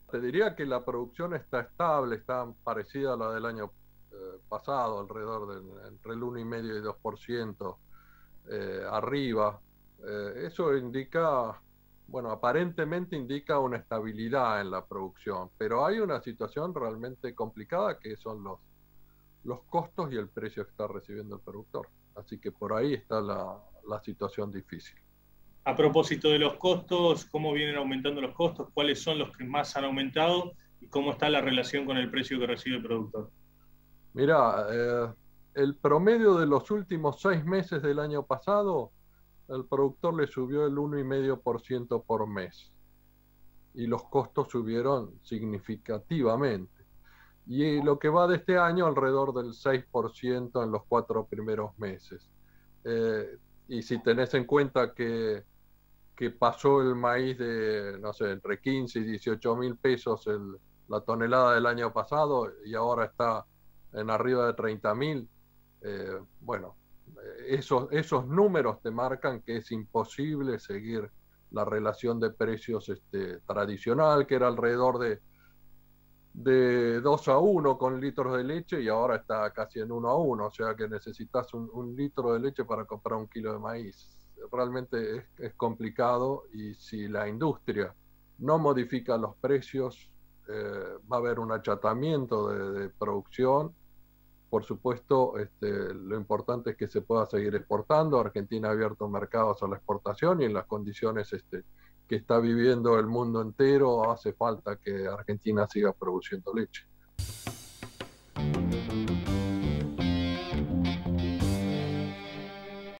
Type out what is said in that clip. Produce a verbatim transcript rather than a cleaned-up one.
Te diría que la producción está estable, está parecida a la del año eh, pasado, alrededor de entre el uno y medio y dos por ciento eh, arriba. Eh, eso indica, bueno, aparentemente indica una estabilidad en la producción, pero hay una situación realmente complicada que son los, los costos y el precio que está recibiendo el productor. Así que por ahí está la, la situación difícil. A propósito de los costos, ¿cómo vienen aumentando los costos? ¿Cuáles son los que más han aumentado? ¿Y cómo está la relación con el precio que recibe el productor? Mira, eh, el promedio de los últimos seis meses del año pasado, el productor le subió el uno coma cinco por ciento por mes y los costos subieron significativamente. Y lo que va de este año, alrededor del seis por ciento en los cuatro primeros meses. Eh, y si tenés en cuenta que, que pasó el maíz de, no sé, entre quince y dieciocho mil pesos el, la tonelada del año pasado y ahora está en arriba de treinta mil, eh, bueno, esos, esos números te marcan que es imposible seguir la relación de precios este, tradicional, que era alrededor de, de dos a uno con litros de leche y ahora está casi en uno a uno, o sea que necesitas un, un litro de leche para comprar un kilo de maíz. Realmente es, es complicado y si la industria no modifica los precios, eh, va a haber un achatamiento de, de producción. Por supuesto, este, lo importante es que se pueda seguir exportando. Argentina ha abierto mercados a la exportación y en las condiciones este, que está viviendo el mundo entero hace falta que Argentina siga produciendo leche.